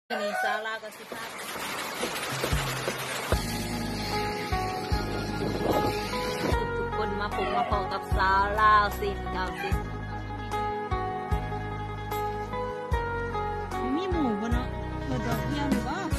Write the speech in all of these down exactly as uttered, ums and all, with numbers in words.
นี่ซาลากับสิภาพทุกคนมาผมมาพอกับซาลาสินเก้าสิมีหมูปะเนาะเปิดดอกเบี้ยหรือเปล่า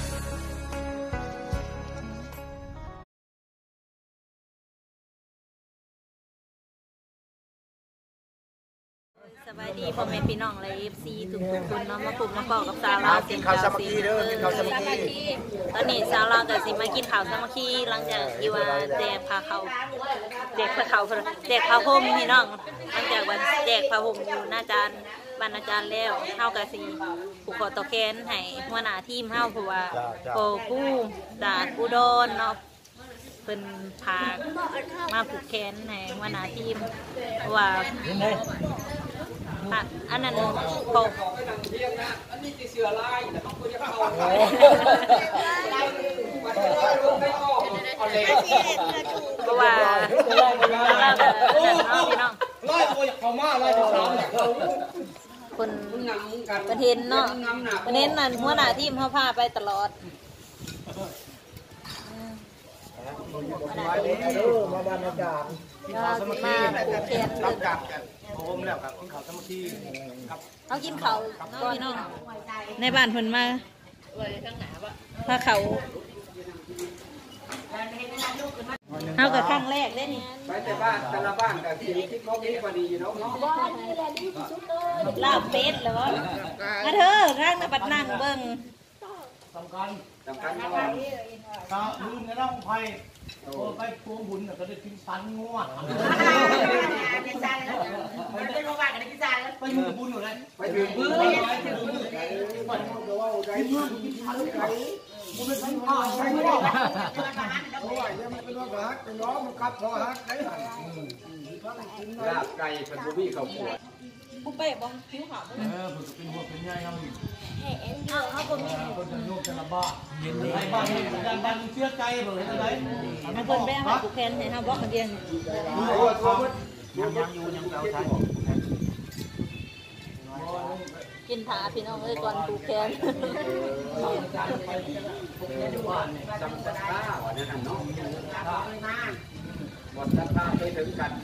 สบายดีพ่อแม่พี่น้องเลยเอฟซีทุกคนเนาะมาปลุกมาปอกกับซาลาสินข้าวสามัคคีเด้อกินข้าวสามัคคีตอนนี้ซาลากับสิมากินข้าวสามัคคีหลังจากที่ว่าแจกผ้าเขาแจกผ้าเขาแจกผ้าห่มพี่น้องหลังจากวันแจกผ้าห่มอยู่หน้าจานบ้านอาจารย์แล้วเฮากับสิผูกคอตะแคนให้หัวหน้าทีมเฮาเพราะว่าโกกู้จากอุดรเนาะเป็นพามาผูกแขนให้หัวหน้าทีมเพราะว่าอันนั้นโปกเพราะว่าเราแบบพี่น้องคนประเทศเนาะประเทศนั้นหัวหน้าทีมเขาพาไปตลอดมาบ้านอาจารย์มาผูกแขนรับจากกันผมแล้วครับกินข้าวสามัคคีครับเขากินเขาพี่น้องในบ้านเพิ่นมาพาเขาเขากับครั้งแรกได้นี่ไปแต่บ้านแต่ละบ้านกับที่ที่เขาดีกว่าดีเนาะลาบเป็ดเหรอมาเถอะร่างนบัดนั่งเบิ่งสำคัญสำคัญมากตาลืมในร่องไฟโอ้ไปพวงบุญก็ได้กินสันงัวกินสันแล้วมันเป็นโรงพยาบาลกันกินสันแล้วไปอยู่บุญอยู่เลยไปถึงบุญไปถึงบุญไก่มันก็ว่าไก่กินสันไก่มันเป็นสันผ้าใช่ไหมโอ้ยยังไม่เป็นว่าฮักเป็นน้องมันกัดพอฮักไก่หันลาบไก่เป็นบุบี้เขาปวดผู้เป๊ะบองผิวขาวเออผมเป็นหัวเป็นใหญ่ครับเอาเขาคนมีคนจะโยกจะระบาดเย็นเลยบ้านนี้ดันดันเชื่อใจเลยอะไรมันคนไปหาผูกแขนให้ทำบล็อกคนเดียวยังยังอยู่ยังเราใช้กินผาพี่น้องเลยก่อนผูกแขนจำสักข้าวเนี่ยนะน้องหมดสักข้าวไปถึงกัน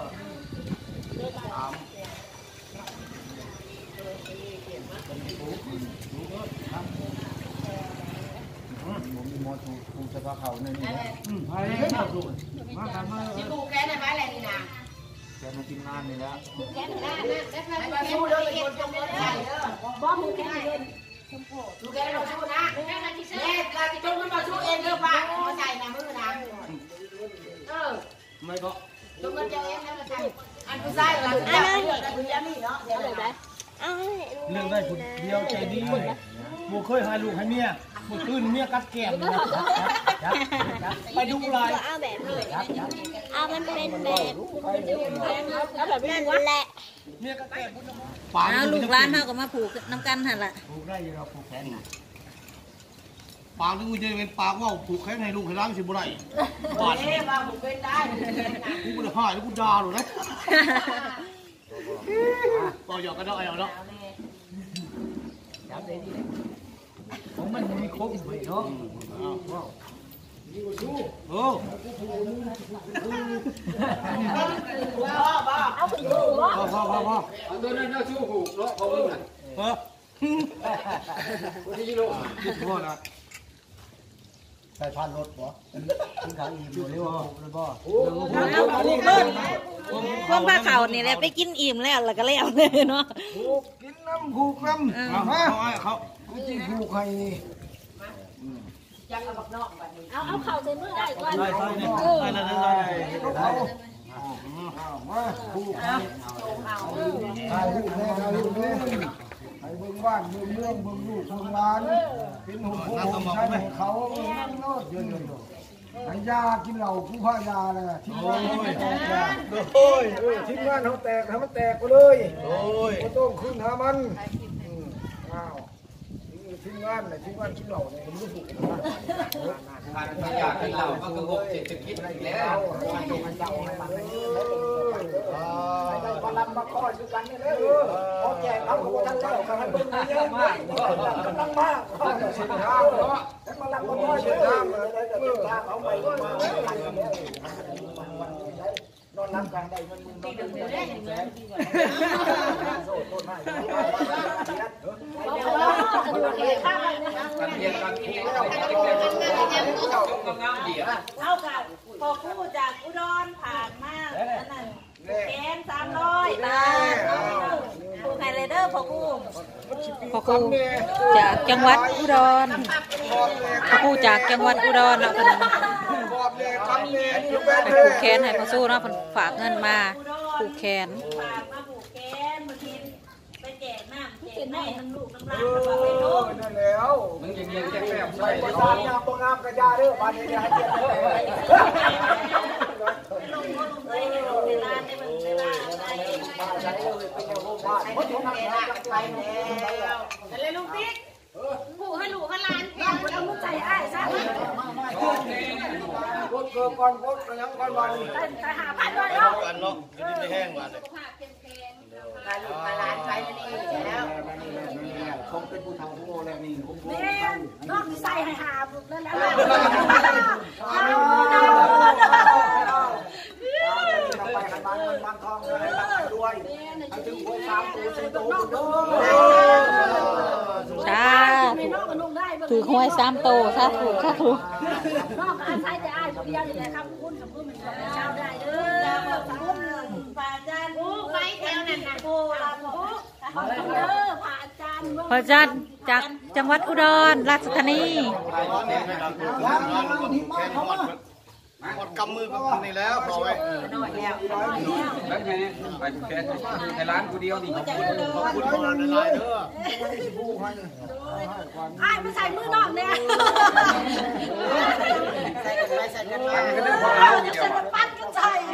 ผมมีมอถูถูสะพาเขาในนี้อืมไปเลยครับดูมาทำมาที่ผูกแขนในบ้านอะไรนี่นะแกมากินงานนี่แล้วผูกแขนได้ได้ได้มาสู้เลยเป็นคนจงเงินใหญ่เด้อบ่ผูกแขนเงินผูกแขนเราสู้นะแม่เราที่จงเงินมาสู้เองเด้อป้ามาใส่นะมือนะเออไม่ก็จงเงินเจ้าเองแล้วมาใส่อันผู้ชายเราอันนั้นคุณยามีเนาะเดี๋ยวเลยได้เรื่องได้คนเดียวใจดีบุเคยหาลูกให้เมียบุคืนเมียกัดแก้มไปดูลายเอาแบบนี้เอามันเป็นแบบเอาแบบนั้นแหละเมียกัดแก้มปาลูกร้านเขาก็มาผูกน้ำกันหันละผูกได้ยังเราผูกแขนปากที่กูจะเป็นปากว่าผูกแขนให้ลูกให้ร้านสิบุไรบาดเนี่ยมาผูกเป็นได้กูกูจะหายแล้วกูด่าหรอนะต่อหยอกกันเนาะเอาเนาะผมมันมีครบเลยเนาะโอ้เอาไปดูวะพ่อพ่อพ่อพ่อตัวนั้นน่าชู้หูเนาะเขาลูกน่ะเออวันที่กิโลกิโลนะใส่พันรถบ่ขึ้นเขาอิ่มอยู่เรียกว่าเลยบ่โอ้เบิ้ลพวกผ้าเขานี่แหละไปกินอิ่มแล้วแล้วก็แล้วเลยเนาะกินน้ำผูกน้ำฮะเขากูจีผูกใครนี่จังกับบักนอกแบบนี้เอาเอาเข่าใส่มือได้ก่อนได้ได้ได้ได้ได้เขามาผูกเอาเอาถ่ายรูปแม่ถ่ายรูปแม่ให้เบิ่งบ้านเบิ่งเมืองเบิ่งลูกเบิ่งหลานเป็นหุ่นโผล่ใช้เขาโน้ตเยอะๆไอ้ยากินเหล้าผู้พ่ายาเลยทิ้งงานเขาแตกโอ้ยทิ้งงานเขาแตกทำมันแตกไปเลยโอ้ยก็ต้องขึ้นหามันอ้าวทิ้งงานเลยทิ้งงานกินเหล้าเนี่ยมันก็ถูกการไม่อยากกินเหล้าก็กระโดดเศรษฐกิจอะไรแล้วมันจะมันจะให้มันให้ได้มาลำมาคอยด้วยกันนี่เลยพอแจกเขาเขาท่านแล้วเขาให้เบิ่งเยอะมากกำลังมากเขาจะสิทางเนาะแต่มาลำมาคอยเยอะเลยก็ติดตามเขาไปมานอนรับกันได้เงินมึงต้องเป็นแสนแสนโซ่ต้นไม้เอาค่ะพอคู่จากอุดรผ่านมาอันนั้นแกนสามร้อยบาทคู่ไฮเลเดอร์พอคู่พอคู่จากจังหวัดอุดรพอคู่จากจังหวัดอุดรเนาะเป็นผูกแขนให้พอสู้เนาะเป็นฝากเงินมาผูกแขนฝากมาผูกแขนบางทีไปแจกน้ำแจกแม่น้ำลูกน้ำร้านกระเป๋าไปลูกนั่นแล้วมึงยังยังแก้มใส่ภาษางามตัวงามกระยาเด้อบ้านนี้ให้เจ็บเด้อลงลงไปในโรงในร้านในเมืองในร้านอะไรมาใช้เลยไปเอาลูกบ้านเพราะทุกคนรักไปแล้วแต่เลยลุงติ๊กผู้ให้ลูกให้หลานแก่เอาลูกใจอ้ายซะกดเกินก่อนกดยังก่อนวันแต่หาพันด้วยเนาะกันเนาะจะได้ไม่แห้งวันเลยพาลูกพาหลานไปนี่แล้วคงเป็นผู้ทำผู้โง่แล้วนี่ผมพูดนอกใส่ให้หาบุกแล้วแล้วไปขันมันมันทองให้รับไปด้วยให้ถึงหวยสามตัวสี่ตัวจ้าถือหวยสามโตซะถูกซะถูกนอกอาศัยจะอ้ายคนเดียวนี่แหละครับคุณกับคุณมันของเช้าได้เด้อคุณป่าจานผู้ไปแถวนั้นน่ะโบราณผู้เด้อป่าจานป่าจานจากจังหวัดอุดรราชธานีหมดกำมือกับนี่แล้วพอไว้น้อยแล้วแล้วไงไปแค่ในร้านกูเดียวนี่ขอบคุณขอบคุณในไลน์เด้อไอ้มาใส่มือนอกเนี่ยใส่กันไปใส่กันมาก็เรื่องของเราเดียวปั้นกันใส่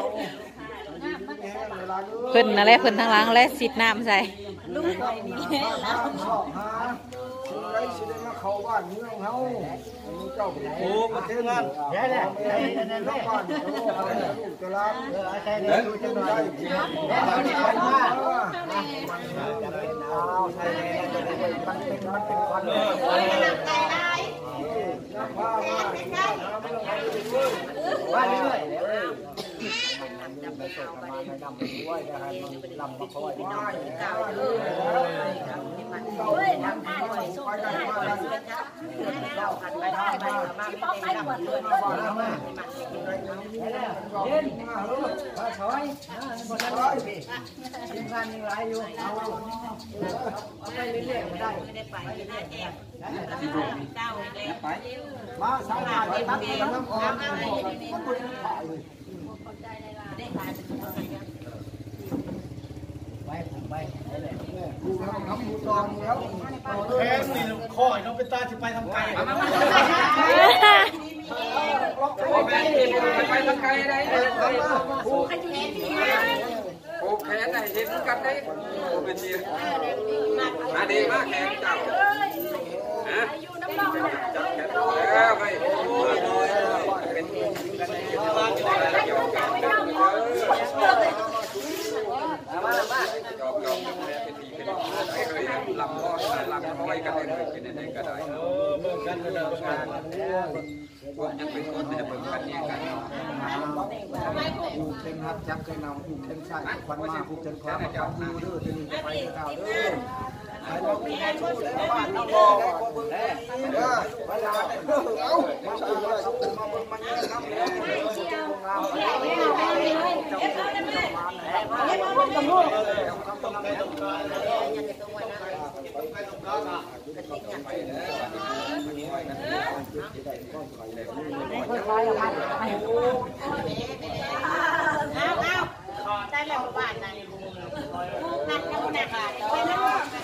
เพิ่นนั่นแหละเพิ่นทางหลังและสิดน้ำใส่ลูกไว้นี่ไรสิได้มาเข้าบ้านเมืองเฮาเจ้าโอ้ประเทศงานแย่แน่แน่บ้านลูกจะรับเออใช่เด้อจะได้แม่เขาได้ไปมาจะเป็นเอาใช่จะได้มันเป็นมันเป็นควันเลยโอ้ยมันหนักใจได้ว่าว่าว่าเรื่อยๆจะไปส่งมาในดำไปด้วยนะฮะมันลำมาคอยว่าเก่าเฮ้ยทำได้ไปส่งได้เล่ากันไปได้ไปมาไม่ได้หมดเลยเย็นมาเออมาถอยมาถอยทีมงานยังไรอยู่เอาเอาไปเรื่อยๆไม่ได้ไม่ได้ไปไม่ได้แอบเก้าเลยไปมาสายงานที่ทำน้ำออกมันเป็นถ่ายได้ถ่ายไปไปดูทำทำดูตองแล้วแค่นี่ข้อยเราเป็นตาที่ไปทำไก่ไปทางไกลได้โอ้แขนไหนเห็นกันได้โอ้เป็นดีมาดีมากแขนเจ้าฮะจับแขนแล้วไปเป็นมามาจอบจอบเป็นทีเป็นไม่เคยลำก็ลำร้อยกันเลยเป็นยังไงก็ได้เออเมื่อกันก็ได้การพวกยังเป็นคนจะเบิ่งกันเนี่ยกันผูกเข่งหักจับเข่งนำผูกเข่งใส่ควันมาผูกเข่งควันจับมือเด้อจะนี่ไปข่าวเด้อไปลงไปช่วยแล้วบ้านเราได้ก็เบิ่งได้เด้อไปลาได้เด้อเอามาเบิ่งเลยมาเบิ่งมันเนี่ยน้ำเลยงามเจ้าเจ้ามาเฮ็ดเอากับลูกคำต้องได้ต้องการยังจะต้องไว้นะไปต้องการอ่ะไปแล้ววันนี้ไว้กันได้ก้อนไข่ได้ค่อยๆเอาไปโอ้เอาเอาได้แล้วบ้านนั่นนักนักนักอ่ะไปแล้ว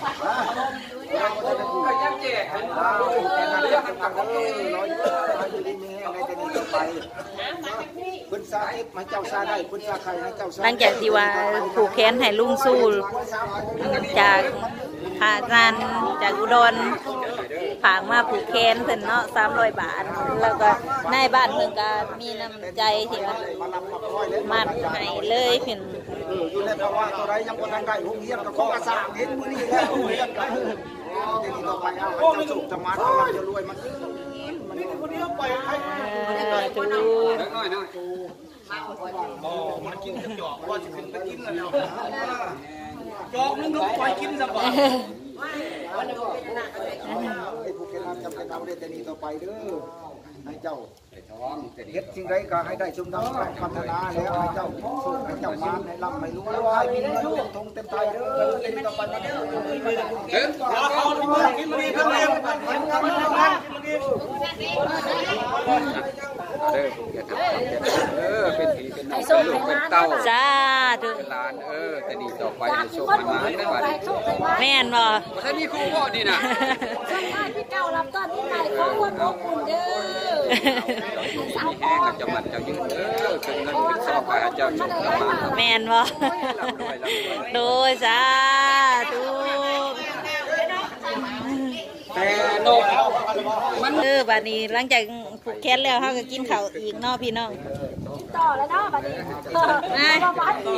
ก็ยังแจกเรื่องกันกับร้เอยอยู่ดีมีอะไรจะนี่ไปคุณซาเอฟมาเจ้าซาได้คุณซาใครให้เจ้าซาหลังจากที่ว่าผูกแขนให้ลุงสู้จากพาจันจากอุดรฝากมาผูกแขนเพิ่นเนาะสามร้อยบาทแล้วก็ในบ้านเพิ่นก็มีน้ำใจที่ว่ามัดให้เลยเพิ่นเอออยู่ในภาวะตัวใดยังบ่ทันได้โรงเรียนก็ขอกระสร้างเห็นมื้อนี้แล้วโรงเรียนก็เดี๋ยวนี้ต่อไปเอาให้เจ้าสุขจะมาทำมันจะรวยมันมันนี่คนเดียวไปให้จูเล็กน้อยน้อยอ๋อมันกินกับจอกว่าจะขึ้นไปกินแล้วจอกนึงลูกปล่อยกินซะบ่ไอ้ผู้เก็บจำเป็นทำได้แต่นี้ต่อไปเด้อให้เจ้าท้องแต่เฮ็ดสิ่งใดก็ให้ได้สมดังพัฒนาแล้วให้เจ้าสุขให้เจ้ามาให้ร่ำให้รวยให้มีเงินเต็มทงเต็มไทยเด้อแต่นี้ต่อไปเด้อเดินเอาเอากินมันดีครับเร็วกินมันดีเด้อผมจะทำเออเป็นผีเป็นน้องเป็นลูกเป็นเต้าจ้าดูเป็นหลานเออแต่นี่ต่อไปจะโชคให้มาได้บ้างแม่นบ่ถ้ามีครูพ่อนี่นะช่วงหน้าพี่เก่ารับตอนที่ไหนขอคนอบอุ่นเด้อสาวพแห้งรจะมันจะยืนเออเป็นเงินเป็นซอกไปเจ้าโชคให้มาแม่นบ่โดยจ้าดูแต่นกมันเออบัดนี้หลังจากผูกแขนแล้วเฮาก็กินข้าวอีกเนาะพี่น้องต่อแล้วเนาะบัดนี้นะประมาณนี้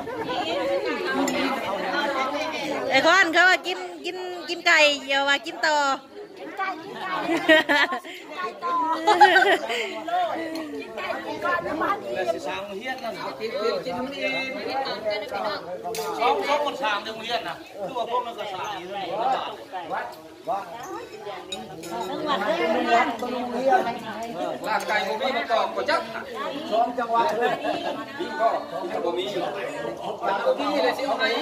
ไอ้คนเขาว่ากินกินกินไก่อย่าว่ากินต่อกินไก่กินไก่ไก่ต่อกินไก่กินก่อนประมาณนี้สิสร้างเฮียนนั่นกินกินกินมันเองสองสองคนสร้างเรื่องเฮียนน่ะคือว่าพวกนั้นก็สร้างอยู่นี่วัดทั้งวันทั้งเดือนลากไก่บ่มีมันตอกก็จักสองจังหวัดเลยมีก็บ่มีอยู่บ่มีเลยสิเอาไหน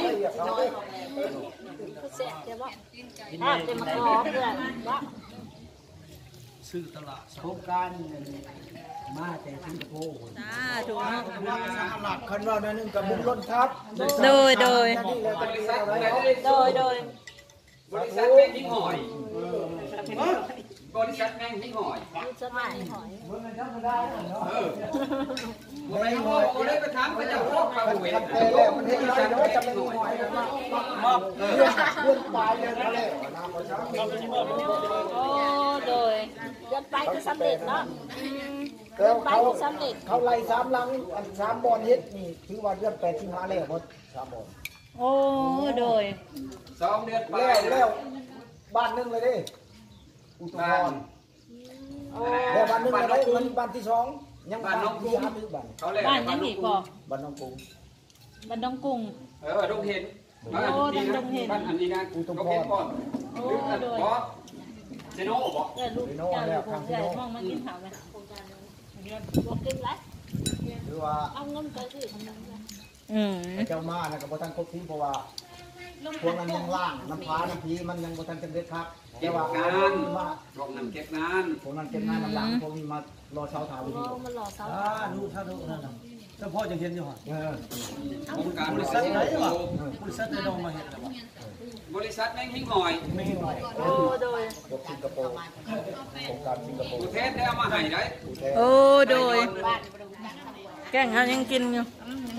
อ่ะเป็นมะกอกเพื่อนบ่ซื้อตลาดโครงการมาแต่สิงคโปร์จ้าถูกเนาะหลักคันว่านั่นนึงกับมุงล้นทับโดยโดยบริษัทโดยโดยบริษัทแม่งหิ้งหอยบริษัทแม่งหิ้งหอยสมัยหอยเออไม่หอยบ่ได้ไปถามเขาจะพวกเขาเว้ยแต่แล้วมันเห็นอะไรว่าจะไม่มีหน่อยมอบเรื่องเรื่องปลายเรื่องอะไรน้ำประชาชนโอ้โดยเดินไปก็สำเร็จเนาะแล้วไปเขาก็สำเร็จเขาไล่สามลังอันสามบอลเฮ็ดนี่ถือว่าเรื่องแปดสิบห้าแล้วหมดสามบอลโอ้โดยสองเดือนไปแล้วแล้วบ้านหนึงเลยดิอุตุพรแล้วบ้านหนึงอะไรมันบ้านที่สองยังบ้านที่ห้าหรือบ้านเขาเลยบ้านยังอีกบ่บ้านน้องกุ้งบ้านดงกุ้งเออดงเห็นบ้านนี้นะบ้านอันนี้นะดงเห็นก่อนเพราะเซโน่บอกเออลูกเจ้าลูกผมใหญ่ห้องมากินข้าวไหมบอกกินแล้วถือว่าเอาเงินไปสิทำนั้นเลยอืมเจ้ามานะกับบ่ทันครบทีเพราะว่าพวกนั้นยังล่างน้ำฟ้าน้ำพีมันยังบ่ทันเต็มเด็ดครับเก็แต่บว่างานมาพวกนั้นเก็บงานพวกนั้นเก็บงานน้ำหลังพวกนี้มารอเช้าถามวิธีเอามันหล่อเสาอ่าดูถ้าดูนั่นน่ะเจ้าพ่อจะเห็นอยู่ฮะเออโครงการบบ ริริษัษัททไหนวะบริษัทไหนลงมาเห็นแล้ววะบริษัทแม่งหิ้งหอยไม่หน่อยโอ้โดยยกสิงคโปร์โครงการสิงคโปร์อุเทศได้เอามาให้ได้โอ้โดยแกงเขายังกินอยู่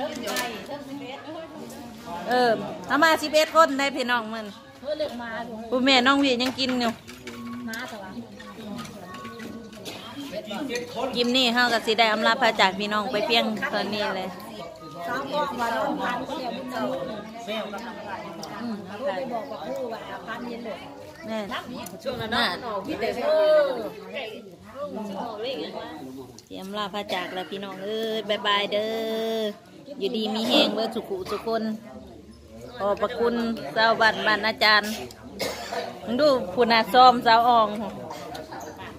เออเอามาสิบเอ็ดคนได้พี่น้องมันเพื่อเลือกมาดูผู้แม่น้องวียังกินอยู่มาแต่ว่ากิมนี่เฮากับสีได้อำลาพาจากพี่น้องไปเพียงตอนนี้เลยสาวบอกว่าเราพันเสียบุญเราอืมลูกไปบอกว่าผู้ว่าพันเย็นเลยแม่ช่วงนั้นออกพี่เด็กเออเตรียมลาพาจากแล้วพี่น้องเอ้ยบายบายเด้ออยู่ดีมีแห้งเด้อสุขุสุคนขอบพระคุณเจ้าบ้านบ้านอาจารย์มึงดูผู้นาซ้อมสาวอ่อง